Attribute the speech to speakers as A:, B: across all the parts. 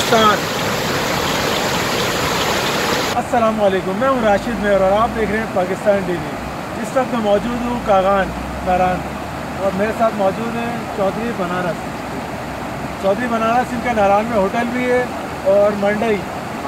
A: पाकिस्तान। अस्सलाम वालेकुम, मैं हूँ राशिद में और आप देख रहे हैं पाकिस्तान टीवी। इस वक्त मैं मौजूद हूँ कागान नारान और मेरे साथ मौजूद हैं चौधरी बनारस। चौधरी बनारस इनका नारान में होटल भी है और मंडई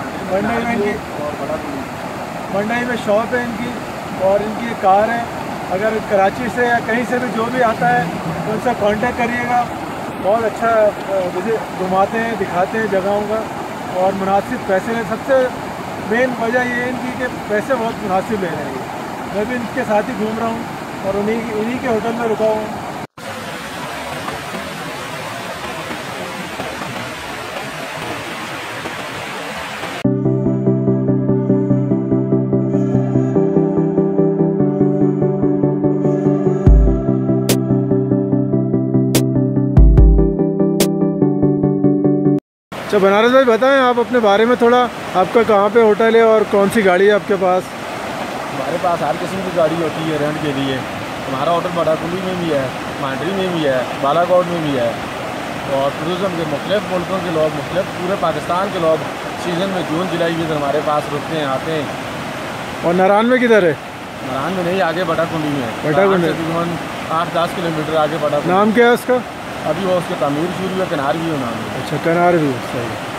A: में शॉप है इनकी और इनकी कार है। अगर कराची से या कहीं से भी जो भी आता है तो उनसे कांटेक्ट करिएगा। बहुत अच्छा घुमाते हैं, दिखाते हैं जगहों का और मुनासिब पैसे ले। सबसे मेन वजह ये है इनकी कि पैसे बहुत मुनासिब ले रहे हैं। मैं भी इनके साथ ही घूम रहा हूँ और उन्हीं के होटल में रुका हूँ। अच्छा बनारस भाई, बताएं आप अपने बारे में थोड़ा। आपका कहाँ पे होटल है और कौन सी गाड़ी है आपके पास?
B: हमारे पास हर किस्म की गाड़ी होती है रेंट के लिए। हमारा होटल बड़ाकुली में भी है, माहंड्री में भी है, बालाकोट में भी है और टूरिज़म के मुख्तलिफ मुल्कों के लोग, मुख्तलिफ पूरे पाकिस्तान के लोग सीज़न में जून जुलाई के अंदर हमारे पास रुकते हैं, आते हैं।
A: और नारान में किधर है?
B: नारान में नहीं, आगे बड़ाकुली में है।
A: बड़ाकुली
B: तकरीबन 8-10 किलोमीटर आगे बड़ाकुली।
A: नाम क्या है उसका?
B: अभी वो उसके तमीर शुरू है, कनार भी हो नाम है।
A: अच्छा, कनार भी, सही।